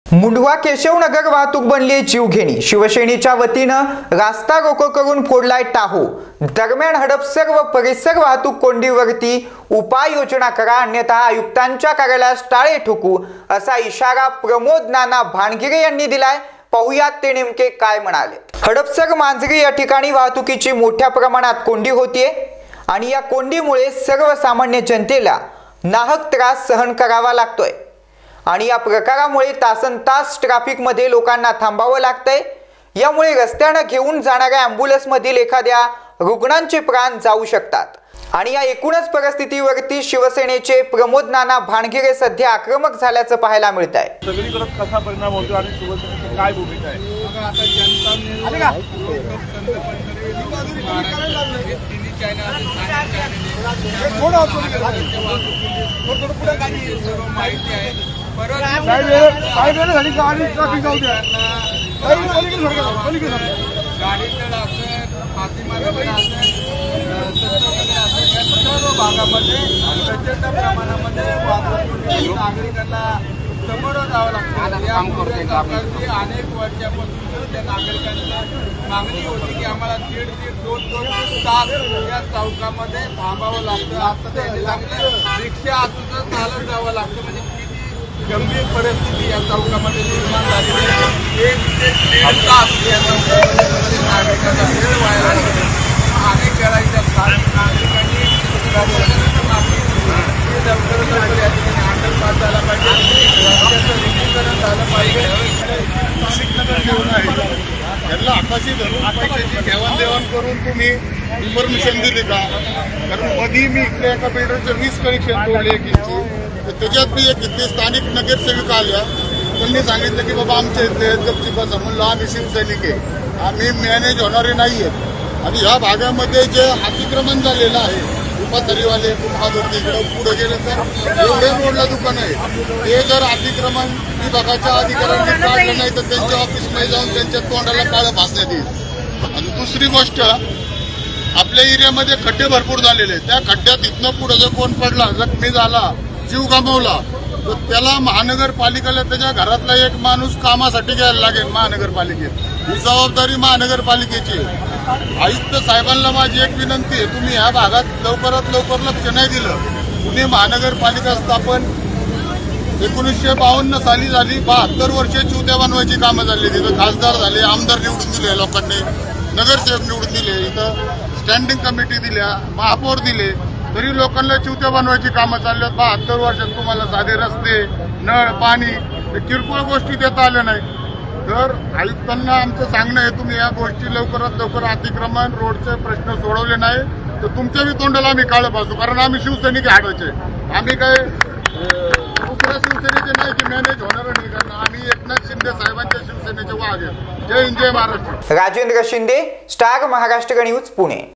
मुंढवा केशवनगर वाहतूक बनली जीवघेणी। शिवसेनेच्या वतीनं रास्ता रोको करून फोडलाय टाहो। दरम्यान हडपसर व परिसर वाहतूक कोंडीवरती उपाययोजना करा, अन्यथा आयुक्तांच्या कार्यालयास टाळे ठोकू असा इशारा प्रमोद नाना भानगिरे यांनी दिलाय। पाहुयात ते नेमके काय म्हणाले। हडपसर मांजरी या ठिकाणी वाहतुकीची मोठ्या प्रमाणात कोंडी होतीये आणि या कोंडीमुळे सर्वसामान्य जनतेला नाहक त्रास सहन करावा लागतोय आणि या प्रकारामुळे तासनतास ट्रॅफिक मध्ये लोकांना थांबावं लागतंय। यामुळे रस्त्याने घेऊन जाणाऱ्या ॲम्ब्युलन्स मधील एखाद्या रुग्णांचे प्राण जाऊ शकतात आणि या एकूणच परिस्थितीवरती शिवसेनेचे प्रमोद नाना भानगिरे सध्या आक्रमक झाल्याचं पाहायला मिळत आहे। सगळीकडे कसा परिणाम होतो आणि शिवसेनेची काय भूमिका आहे? आता जनता माहिती आहे भागामध्ये प्रचंड प्रमाणामध्ये नागरिकांना समोर जावं लागतं। अनेक वर्षापासून त्या नागरिकांना मागणी होती की आम्हाला दीड दोन तास या चौकामध्ये थांबावं लागतं। आता त्यांनी सांगितलं रिक्षा असून चालत जावं लागतं। म्हणजे किती गंभीर परिस्थिती या चौकामध्ये निर्माण झालेली आहे। एक ते दीड तास या चौकामध्ये नागरिकांना वेळ व्हायला लागतो। अनेक वेळाच्या स्थानिक नागरिकांनी त्यांना आकाशी धरून पैशाची देवाणदेवाण करून तुम्ही इन्फॉर्मेशन दिली का? कारण मधी मी इथल्या एका बिल्डरचं 20 कनेक्शन तोडले एकीची, तर त्याच्यात मी एक इथले स्थानिक नगरसेविका आल्या। त्यांनी सांगितलं की बाबा आमच्या इथले गपची बसा। म्हणलं आम्ही शिवसैनिक आहे, आम्ही मॅनेज होणारे नाही आहेत। आणि ह्या भागामध्ये जे अतिक्रमण झालेलं आहे उपातरीवाले कुंभादोर्ती इकडं पुढे गेले तर एवढे रोडला दुकान आहे, ते जर अतिक्रमण विभागाच्या अधिकाऱ्यांनी काढलं नाही तर त्यांच्या ऑफिसमध्ये जाऊन त्यांच्या तोंडाला काळं भासण्यात येईल। आणि दुसरी गोष्ट, आपल्या एरियामध्ये खड्डे भरपूर झालेले, त्या खड्ड्यात इथनं पुढे जर कोण पडला, जखमी झाला, जीव गमावला, तर त्याला महानगरपालिकेला त्याच्या घरातला एक माणूस कामासाठी घ्यायला लागेल महानगरपालिकेत। ही जबाबदारी महानगरपालिकेची। आयुक्त साहेबांना माझी एक विनंती आहे, तुम्ही ह्या भागात लवकरात लवकर लक्ष नाही दिलं। पुणे महानगरपालिका स्थापन 1952 साली झाली। 72 वर्षे चुत्या बनवायची कामं झाली। तिथं खासदार झाले, आमदार निवडून दिले लोकांनी, नगरसेवक निवडून दिले, इथं स्टँडिंग कमिटी दिल्या, महापौर दिले, तरी लोकांना चुत्या बनवायची कामं चालली आहेत। 72 वर्षात तुम्हाला साधे रस्ते, नळ, पाणी किरकोळ गोष्टी देता आल्या नाही। तर आयुक्तांना आमचं सांगणं आहे, तुम्ही या गोष्टी लवकरात लवकर अतिक्रमण रोडचे प्रश्न सोडवले नाही तर तुमच्या बी तोंडाला आम्ही काळं भासू। कारण आम्ही शिवसैनिक हाडाचे, आम्ही काय दुसऱ्या शिवसेनेचे नाही की मॅनेज होणार नाही। कारण आम्ही एकनाथ शिंदे साहेबांच्या शिवसेनेचे वाघ आहे। जय हिंद, जय महाराष्ट्र। Rajendra Shinde, star Maharashtra news, Pune.